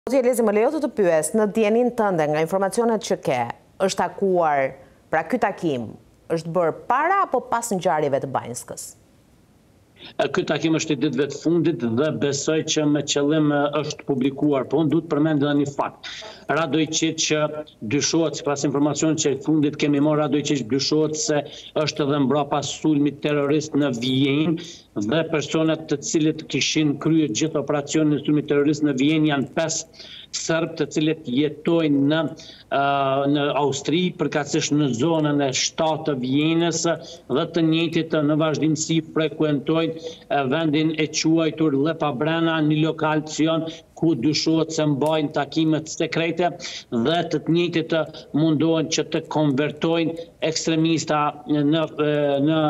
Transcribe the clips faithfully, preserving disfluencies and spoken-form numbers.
Zotje Lezi, më lejo të të pyes, në dijenin tënde, nga informacionet që ke, është takuar, pra ky takim, është bërë para apo pas ngjarjeve të Banjskës? Ky takim është i ditëve të fundit dhe besoj që me qëllim është publikuar, po unë duhet përmend edhe një fakt. Radojqić që dyshohet, sipas informacionit që i fundit kemi marrë, Radojqić dyshohet se është edhe mbrapa sulmit terrorist në Vjenjë dhe personat të cilët kishin kryer gjithë operacionin e sulmit terrorist në Vjenjë janë pesë Serb të cilët jetojnë në, uh, në Austri, përkatësisht në zonën e shtatë të Vjenës dhe të njëjtit në vazhdimsi frekuentojnë uh, vendin e quajtur Lepabrana, një lokalacion ku dyshohet se mbajnë takimet sekrete dhe të të njëjtit mundohen që të konvertojnë ekstremista në, në,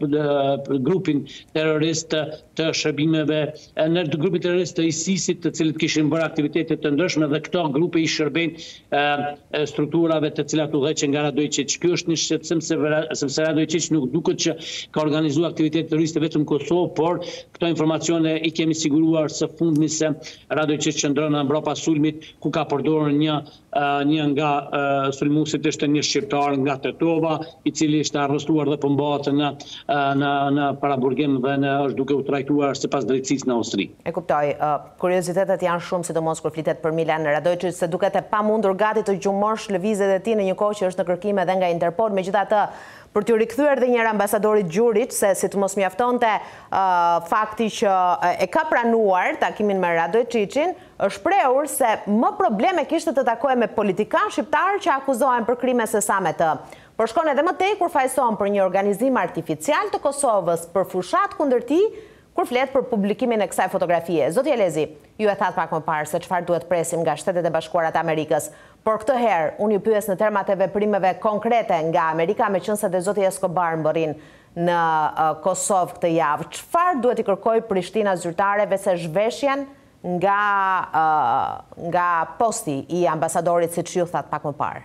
në grupin terrorist të shërbimeve, në grupin terrorist të ISIS-it, të cilët kishin bërë aktivitete të ndryshme dhe këto grupe i shërbejnë strukturave të cilat udhëheqen nga Radojqić. Ky është një shqetësim sepse Radojqić nuk duket që ka organizuar aktivitete terroriste vetëm në Kosovë, por këto informacione i kemi siguruar së fundmi se Radojqić që qëndron mbrapa sulmit ku ka përdorur një një nga sulmuesit ishte një shqiptar nga Tetova, i cili ishte arrestuar dhe pëmbahet në në në paraburgim dhe në është duke u trajtuar sipas drejtësisë në Austri. E kuptoj. Kuriozitetet janë shumë, sidomos kur flitet për Milan Radojqić, se duket e pamundur gati të gjumosh lëvizjet e tij në një kohë që është në kërkim edhe nga Interpol. Megjithatë, për t'ju rikthyer edhe njëherë ambasadorit Gjurić, se si të mos mjaftonte uh, fakti që e ka pranuar takimin me Radojqićin, është shprehur se më probleme kishte të takohej me politikanë shqiptar që akuzohen për krime se sa me të. Por shkon edhe më tej kur fajson për një organizim artificial të Kosovës për fushat kundër tij, kur flet për publikimin e kësaj fotografie. Zotje Lezi, ju e thatë pak më parë se çfarë duhet presim nga Shtetet e Bashkuara të Amerikës. Por këtë herë, unë ju pyes në termat e veprimeve konkrete nga Amerika, meqense dhe zoti Escobar mbërrin në uh, Kosovë këtë javë. Çfarë duhet i kërkoj Prishtina zyrtareve se zhveshjen nga, uh, nga posti i ambasadorit, siç ju thatë pak më parë?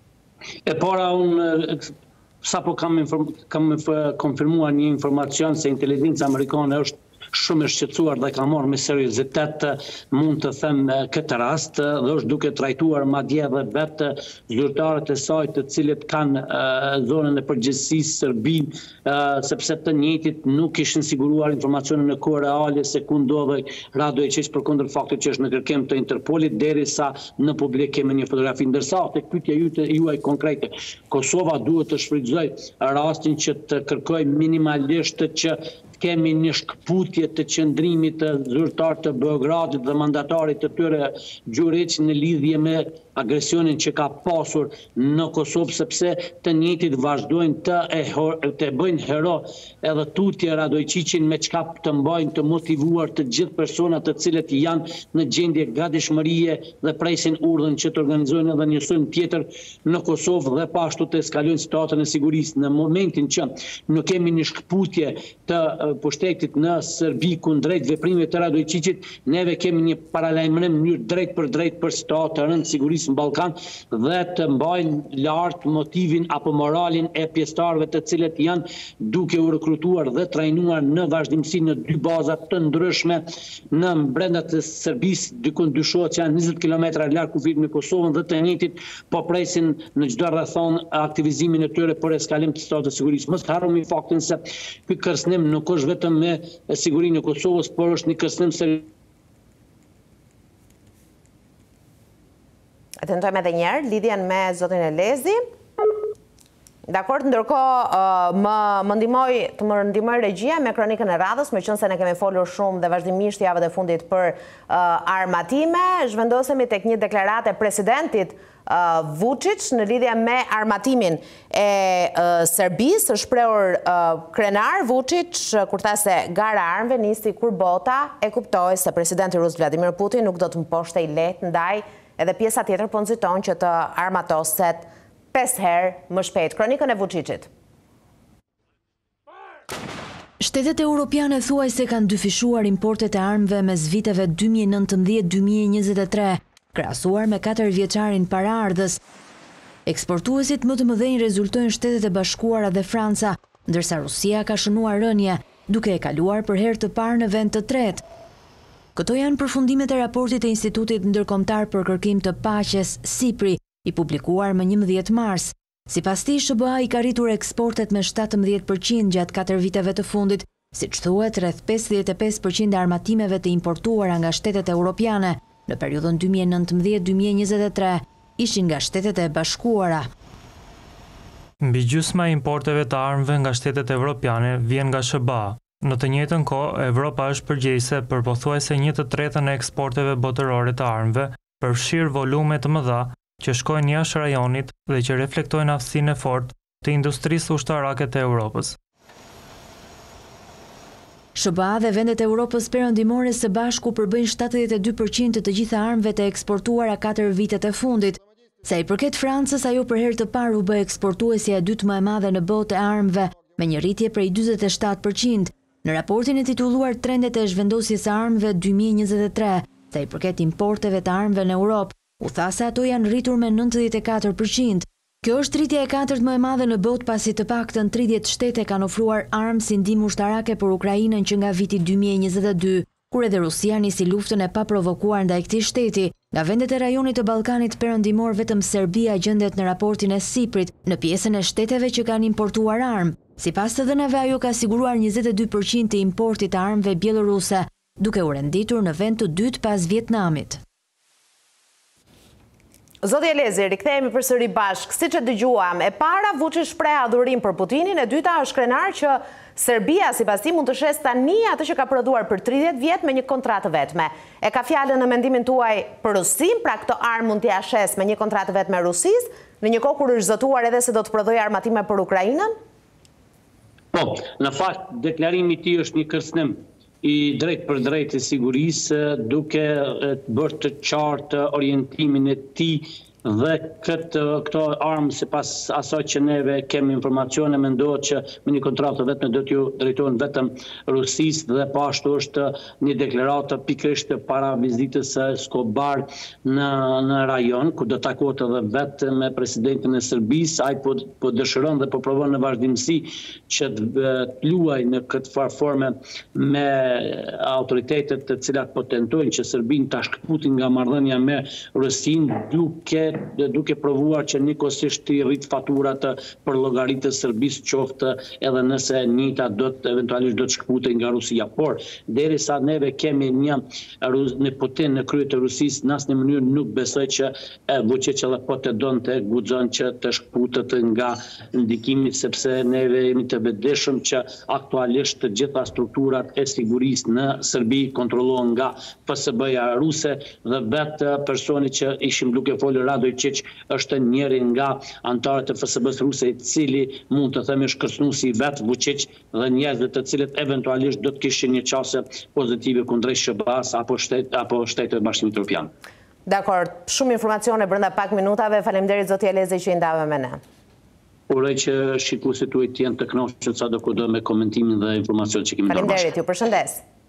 E para unë sapo kam, kam konfirmuar një informacion se inteligjenca amerikane është shumë e shqetësuar dhe ka marrë me seriozitet, mund të them këtë rast, dhe është duke trajtuar madje edhe vetë zyrtarët e saj të cilët kanë uh, zonën e përgjegjësisë Serbinë, uh, sepse të njëjtit nuk ishin siguruar informacione në kohë reale se ku ndodhej Radojqić, përkundër faktit që është në kërkim të Interpolit, derisa në publik kemi një fotografi. Ndërsa tek pyetja juaj konkrete, Kosova duhet të shfrytëzojë rastin që të kërkojë minimalisht që kemi një shkputje të qëndrimit të zyrtar të Beogradit dhe mandatarit të tyre Gjurić në lidhje me agresionin që ka pasur në Kosovë, sepse të njëjtit vazhdojnë të, e, të bëjnë hero edhe tutje Radojqićin me çka të mbajnë të motivuar të gjithë personat të cilët janë në gjendje gatishmërie dhe presin urdhën që të organizojnë edhe një sulm tjetër në Kosovë dhe pa ashtu të eskalojnë situatën e sigurisë. Në momentin që nuk kemi një shkputje të pushtetit në Serbi kundrejt veprimeve të Radojqićit, neve kemi një paralajmërim në mënyrë drejt për drejt për situatë të rëndë sigurisë në Ballkan dhe të mbajnë lartë motivin apo moralin e pjesëtarëve të cilët janë duke u rekrutuar dhe trajnuar në vazhdimsi në dy baza të ndryshme në brenda të Serbisë, dykun dyshohet që janë njëzet kilometra larg kufirit me Kosovën dhe të njëjtit po presin në çdo rrethon aktivizimin e tyre për eskalim të situatës së sigurisë. Mos harroni faktin se ky kërcënim nuk është vetëm me sigurinë e Kosovës, por është një kërcënim seriozë. Tentojmë edhe njerë, lidhjen me zotin e Lezi. Dakord, ndërkohë më, më ndihmoj të më ndihmoj regjia me kronikën e radhës, meqense ne kemi folur shumë dhe vazhdimisht javët e fundit për uh, armatime. Zhvendosemi tek një deklaratë e presidentit uh, Vučić në lidhje me armatimin e uh, Serbisë. Është shprehur uh, krenar Vučić kur tha se gara armëve nisi kur bota e kuptoi se presidenti rus Vladimir Putin nuk do të mposhte i lehtë, ndaj edhe pjesa tjetër po nxiton që të armatoset pesë herë më shpejt. Kronikën e Vučićit. Shtetet europiane thuaj se kanë dyfishuar importet e armëve mes viteve dy mijë e nëntëmbëdhjetë dy mijë e njëzet e tre, krahasuar me katër vjeçarin paraardhës. Eksportuesit më të mëdhenj rezultojnë Shtetet e Bashkuara dhe Franca, ndërsa Rusia ka shënuar rënje, duke e kaluar për herë të parë në vend të tretë. Këto janë përfundimet e raportit të Institutit Ndërkombëtar për Kërkim të Paqes, SIPRI, i publikuar më njëmbëdhjetë mars. Sipas tij, S B A i ka rritur eksportet me shtatëmbëdhjetë përqind gjatë katër viteve të fundit, siç thuhet rreth pesëdhjetë e pesë përqind e armatimeve të importuara nga shtetet europiane në periudhën dy mijë e nëntëmbëdhjetë dy mijë e njëzet e tre ishin nga Shtetet e Bashkuara. Mbi gjysma e importeve të armëve nga shtetet evropiane vjen nga S B A. Në të njëjtën kohë, Evropa është përgjegjëse për pothuajse një të tretën e eksporteve botërore të armëve, përfshirë volume të mëdha që shkojnë jashtë rajonit dhe që reflektojnë aftësinë e fortë të industrisë ushtarake të Europës. S B A dhe vendet e Europës perëndimore së bashku përbëjnë shtatëdhjetë e dy përqind të të gjitha armëve të eksportuara katër vitet e fundit. Sa i përket Francës, ajo për herë të parë u bë eksportuesja e dytë më e madhe në botë e armëve, me një rritje prej dyzet e shtatë përqind. Në raportin e titulluar Trendet e zhvendosjes së armëve dy mijë e njëzet e tre, sa i përket importeve të armëve në Europë, u tha se ato janë rritur me nëntëdhjetë e katër përqind. Kjo është rritja e katërt më e madhe në botë pasi të paktën tridhjetë shtete kanë ofruar armë si ndihmë ushtarake për Ukrainën që nga viti dy mijë e njëzet e dy, kur edhe Rusia nisi luftën e paprovokuar ndaj këtij shteti. Nga vendet e rajonit të Ballkanit Perëndimor vetëm Serbia gjendet në raportin e SIPRIT në pjesën e shteteve që kanë importuar armë. Sipas të dhënave, ajo ka siguruar njëzet e dy përqind të importit të armëve bieloruse, duke u renditur në vend të dytë pas Vietnamit. Zoti Elezi, rikthehemi përsëri bashkë. Siç e dëgjuam, e para Vučić shpreh adhurim për Putinin, e dyta është krenar që Serbia sipas tij mund të shes tani atë që ka prodhuar për tridhjetë vjet me një kontratë vetme. E ka fjalën në mendimin tuaj për Rusin, pra këto armë mund t'ia shes me një kontratë vetme Rusisë, në një kohë kur është zotuar edhe se do të prodhojë armatime për Ukrainën? Po, në fakt deklarimi i tij është një kërcënim i drejt për drejt e sigurisë, duke bërë të qartë orientimin e tij dhe këtë, këto armë sipas asaj që neve kemi informacione, mendohet që me një kontratë vetëm do t'ju drejtohen vetëm Rusisë dhe po ashtu është një deklaratë pikërisht para vizitës së Skobar në në rajon ku do takohet edhe vetë me presidentin e Serbisë. Ai po po dëshiron dhe po provon në vazhdimsi që të luajë në këtë farë forme me autoritetet të cilat po tentojnë që Serbinë ta shkputin nga marrëdhënia me Rusinë, duke duke provuar që njëkohësisht të rrit faturat për llogaritë të Serbisë, qoftë edhe nëse njëta do të eventualisht do të shkputej nga Rusia. Por derisa neve kemi një në Putin në krye të Rusisë, në asnjë mënyrë nuk besoj që Vučić edhe po të donte guxon që të shkputet nga ndikimi, sepse neve jemi të vetëdijshëm që aktualisht të gjitha strukturat e sigurisë në Serbi kontrollohen nga F S B-ja ruse dhe vetë personi që ishim duke folur Radojčić është njëri nga anëtarët e F S B-s ruse i cili mund të themi shkërcënuesi i vet Vučić dhe njerëzve të cilët eventualisht do të kishin një çësje pozitive kundrejt S B A-s apo shtet apo Shtetit Bashkimit Evropian. Dakor, shumë informacione brenda pak minutave. Faleminderit zoti Elezi që i ndave me ne. Uroj që shikuesit tuaj të jenë të kënaqur sado kudo me komentimin dhe informacionet që kemi ndërmarrë. Faleminderit, ju përshëndes.